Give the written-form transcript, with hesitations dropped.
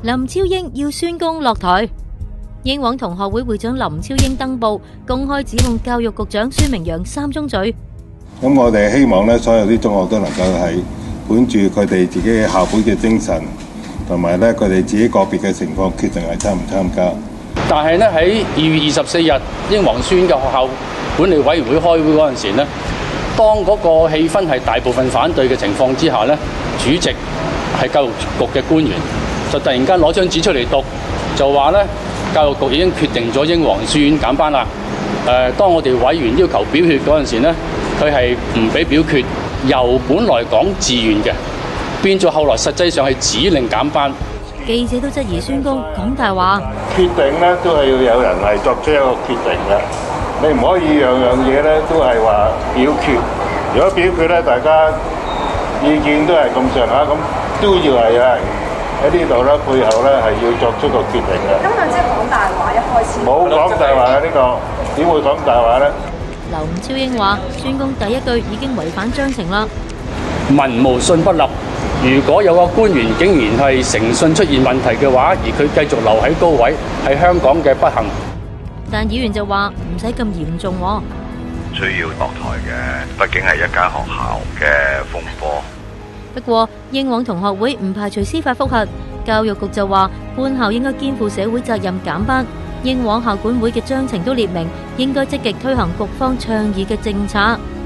林超英要宣公落台。英皇同學會會長林超英登報公開指控教育局長孫明揚3宗罪。 咁我哋希望咧，所有啲中學都能夠係本住佢哋自己嘅校本嘅精神，同埋咧佢哋自己個別嘅情況決定係參唔參加。 但係咧喺2月24日英皇書院嘅學校管理委員會開會嗰陣時咧，當嗰個氣氛係大部分反對嘅情況之下咧，主席係教育局嘅官員就突然間攞張紙出嚟讀，就話咧教育局已經決定咗英皇書院減班啦。當我哋委員要求表決嗰陣時咧，佢係唔俾表決，由本來講自願嘅，變咗後來實際上係指令減班。 記者都質疑孫公講大話。 決定咧都係要有人係作出一個決定嘅，你唔可以樣樣嘢咧都係話表決。如果表決咧，大家意見都係咁上下，咁都要係有人喺呢度咧背後咧係要作出個決定嘅。 咁咪即係講大話，一開始冇講大話嘅呢個，點會講大話咧？ 林超英話：孫公第一句已經違反章程啦。 民無信不立。如果有個官員竟然係誠信出現問題嘅話，而佢繼續留喺高位，係香港嘅不幸。 但議員就話唔使咁嚴重喎。 需要落台嘅，畢竟係一間學校嘅風波。 不過英皇同學會唔排除司法覆核，教育局就話官校應該肩負社會責任減班。英皇校管會嘅章程都列明，應該積極推行局方倡議嘅政策。